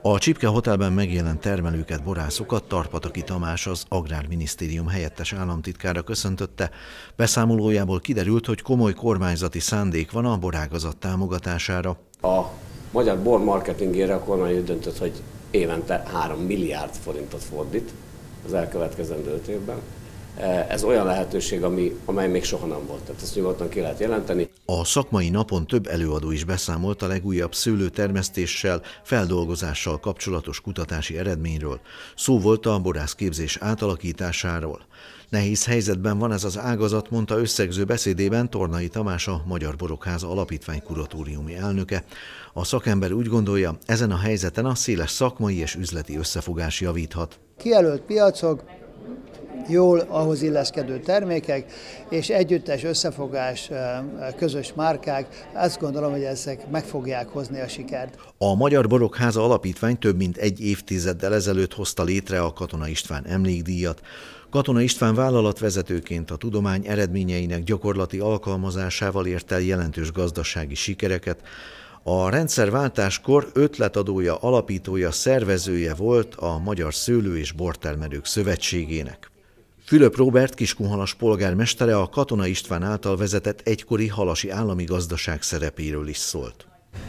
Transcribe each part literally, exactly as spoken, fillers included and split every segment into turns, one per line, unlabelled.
A Csipke Hotelben megjelent termelőket, borászokat Tarpataki Tamás, az Agrárminisztérium helyettes államtitkára köszöntötte. Beszámolójából kiderült, hogy komoly kormányzati szándék van a borágazat támogatására.
A magyar bor marketingére a kormány úgy döntött, hogy évente három milliárd forintot fordít az elkövetkezendő öt évben. Ez olyan lehetőség, ami, amely még soha nem volt, tehát ezt nyugodtan ki lehet jelenteni.
A szakmai napon több előadó is beszámolt a legújabb szőlőtermesztéssel, feldolgozással kapcsolatos kutatási eredményről. Szó volt a borászképzés átalakításáról. Nehéz helyzetben van ez az ágazat, mondta összegző beszédében Tornai Tamás, a Magyar Borokháza Alapítvány kuratóriumi elnöke. A szakember úgy gondolja, ezen a helyzeten a széles szakmai és üzleti összefogás javíthat.
Kijelölt piacok, jól ahhoz illeszkedő termékek és együttes összefogás, közös márkák, azt gondolom, hogy ezek meg fogják hozni a sikert.
A Magyar Borokháza Alapítvány több mint egy évtizeddel ezelőtt hozta létre a Katona István emlékdíjat. Katona István vállalatvezetőként a tudomány eredményeinek gyakorlati alkalmazásával ért el jelentős gazdasági sikereket. A rendszerváltáskor ötletadója, alapítója, szervezője volt a Magyar Szőlő- és Bortermelők Szövetségének. Fülöp Róbert Kiskunhalas polgármestere a Katona István által vezetett egykori halasi állami gazdaság szerepéről is szólt.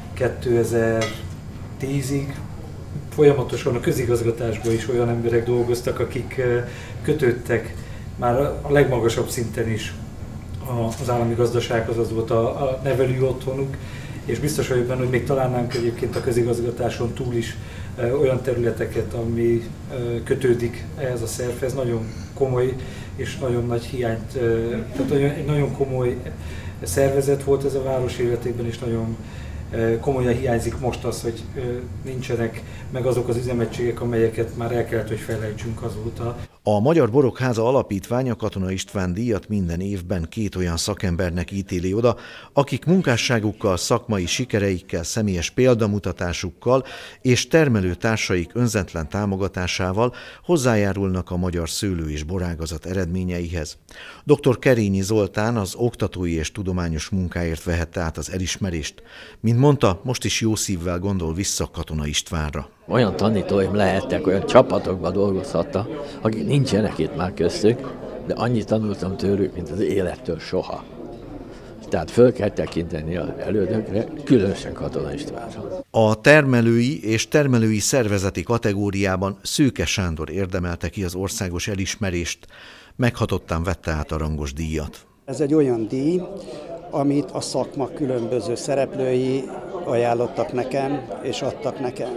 kétezer-tízig folyamatosan a közigazgatásban is olyan emberek dolgoztak, akik kötődtek már a legmagasabb szinten is az állami gazdasághoz, az volt a nevelő otthonuk, és biztos vagyok benne, hogy még találnánk egyébként a közigazgatáson túl is olyan területeket, ami kötődik ehhez a szervhez. Nagyon komoly és nagyon nagy hiányt, tehát egy nagyon komoly szervezet volt ez a város életében, és nagyon komolyan hiányzik most az, hogy nincsenek meg azok az üzemegységek, amelyeket már el kellett, hogy felejtsünk azóta.
A Magyar Borokháza Alapítvány a Katona István díjat minden évben két olyan szakembernek ítéli oda, akik munkásságukkal, szakmai sikereikkel, személyes példamutatásukkal és termelőtársaik önzetlen támogatásával hozzájárulnak a magyar szőlő- és borágazat eredményeihez. doktor Kerényi Zoltán az oktatói és tudományos munkáért vehette át az elismerést. Mint mondta, most is jó szívvel gondol vissza Katona Istvánra.
Olyan tanítóim lehettek, olyan csapatokban dolgozhattak, akik nincsenek itt már köztük, de annyit tanultam tőlük, mint az élettől soha. Tehát föl kell tekinteni az elődökre, különösen Katona Istvánra.
A termelői és termelői szervezeti kategóriában Szőke Sándor érdemelte ki az országos elismerést, meghatottan vette át a rangos díjat.
Ez egy olyan díj, amit a szakma különböző szereplői ajánlottak nekem és adtak nekem.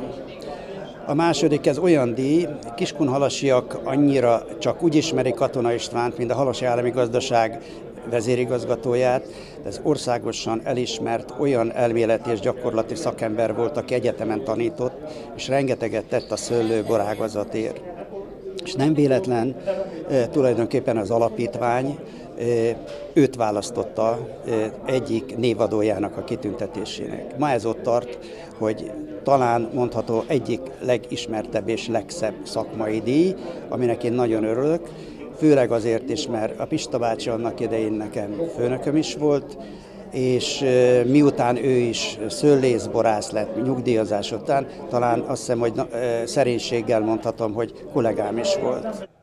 A második, ez olyan díj, kiskunhalasiak annyira csak úgy ismerik Katona Istvánt, mint a halasi állami gazdaság vezérigazgatóját, de ez országosan elismert olyan elméleti és gyakorlati szakember volt, aki egyetemen tanított, és rengeteget tett a szőlő-borágazatért. És nem véletlen tulajdonképpen az alapítvány őt választotta egyik névadójának a kitüntetésének. Ma ez ott tart, hogy talán mondható egyik legismertebb és legszebb szakmai díj, aminek én nagyon örülök, főleg azért is, mert a Pista bácsi annak idején nekem főnököm is volt, és miután ő is szőlészborász lett nyugdíjazás után, talán azt hiszem, hogy szerénységgel mondhatom, hogy kollégám is volt.